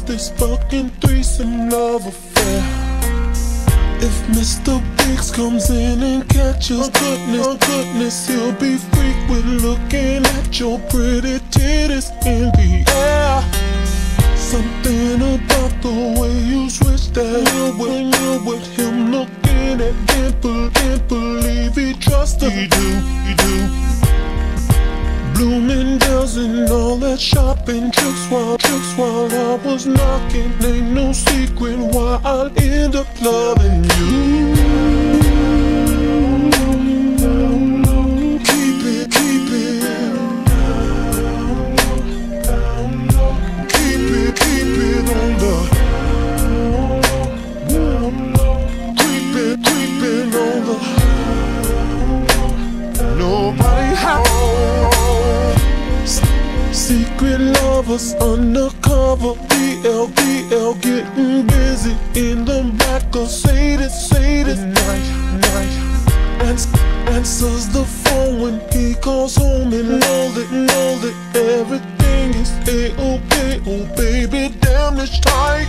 this fucking threesome love affair. If Mr. Biggs comes in and catches goodness, he'll be freaked with looking at your pretty titties in the air. Something about the way you switch that when you're with him looking at can't believe he trusts her. He do. Bloomingdale's and all that shopping trips while I was knocking. Ain't no secret why I'll end up loving you. Keep it on the creeping on the nobody home. Secret lovers undercover, BL getting busy in the back of Sadie's night. Answers the phone when he calls home and know that everything is A-okay. Oh baby, damn it's tight.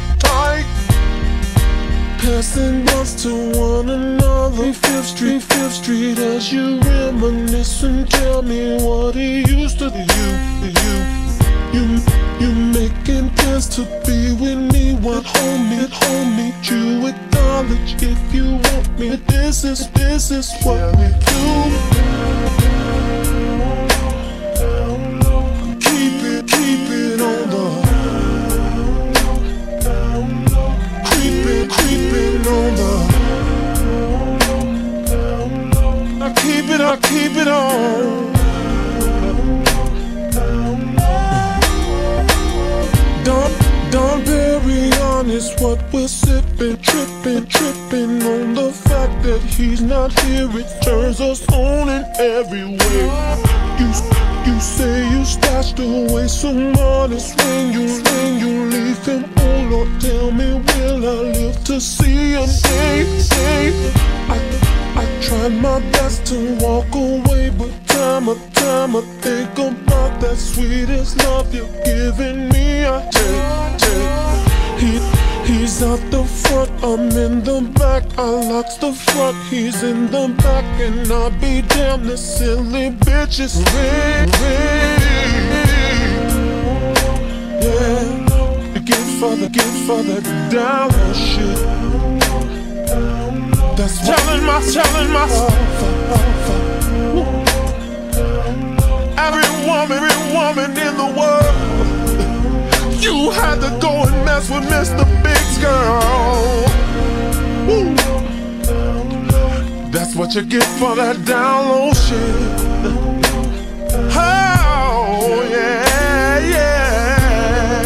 Passing once to one another, Fifth Street as you reminisce and tell me what he used to do. You making plans to be with me, what homie, you acknowledge if you want me. This is what we do. Keep it on the creeping on the I keep it on. Don Perignon is what we're sipping, tripping on the fact that he's not here. It turns us on in every way. You say you stashed away some honest when you leave him. Oh Lord, tell me, will I live to see a day? I tried my best to walk away, but time I think about that sweetest love you're giving me. I take. He's out the front, I'm in the back. I locks the front, he's in the back, and I'll be damned, the silly bitch is ring. Yeah, get further down on shit. That's telling myself. Every woman in the world, you had to go and mess with Mr. Biggs, girl. Woo. That's what you get for that down low shit. Oh yeah.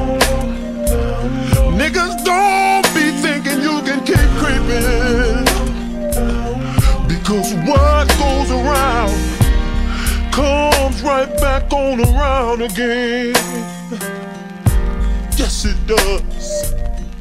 Niggas don't be thinking you can keep creeping, because what goes around comes right back on around again. Yes, it does.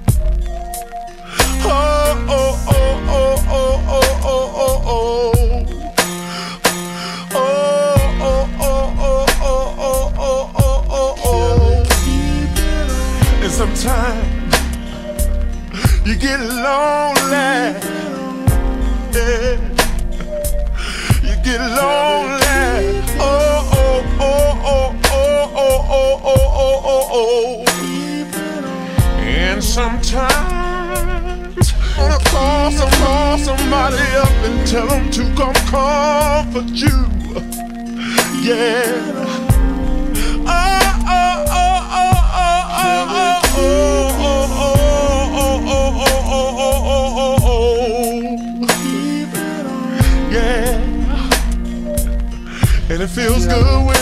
And sometimes you get lonely. Yeah. You get lonely. And sometimes wanna call somebody up and tell them to come comfort you. Yeah. Yeah. And it feels good when